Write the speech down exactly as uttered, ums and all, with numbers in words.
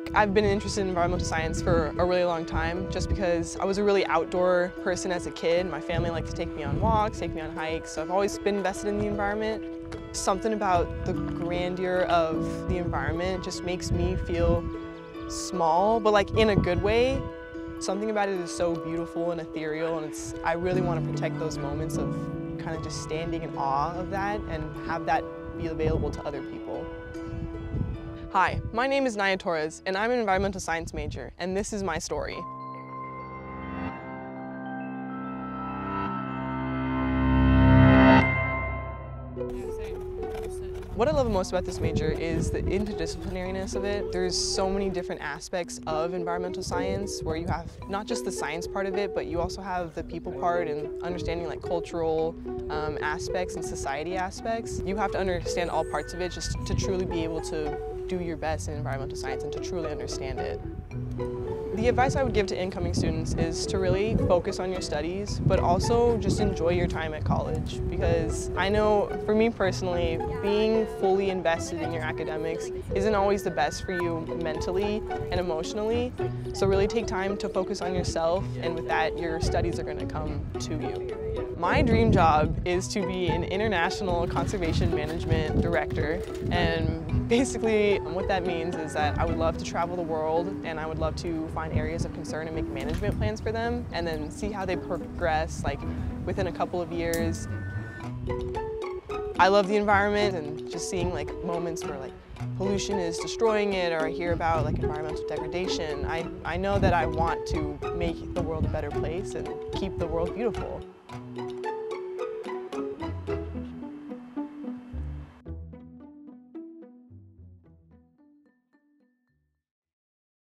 I've been interested in environmental science for a really long time just because I was a really outdoor person as a kid. My family liked to take me on walks, take me on hikes, so I've always been invested in the environment. Something about the grandeur of the environment just makes me feel small, but like in a good way. Something about it is so beautiful and ethereal, and it's, I really want to protect those moments of kind of just standing in awe of that and have that be available to other people. Hi, my name is Naya Torres, and I'm an environmental science major, and this is my story. What I love most about this major is the interdisciplinariness of it. There's so many different aspects of environmental science where you have not just the science part of it, but you also have the people part and understanding like cultural um, aspects and society aspects. You have to understand all parts of it just to truly be able to do your best in environmental science and to truly understand it. The advice I would give to incoming students is to really focus on your studies, but also just enjoy your time at college. Because I know, for me personally, being fully invested in your academics isn't always the best for you mentally and emotionally. So really take time to focus on yourself, and with that, your studies are going to come to you. My dream job is to be an international conservation management director, and basically what that means is that I would love to travel the world, and I would love to find areas of concern and make management plans for them, and then see how they progress like within a couple of years. I love the environment, and just seeing like moments where like pollution is destroying it, or I hear about like environmental degradation. I, I know that I want to make the world a better place and keep the world beautiful.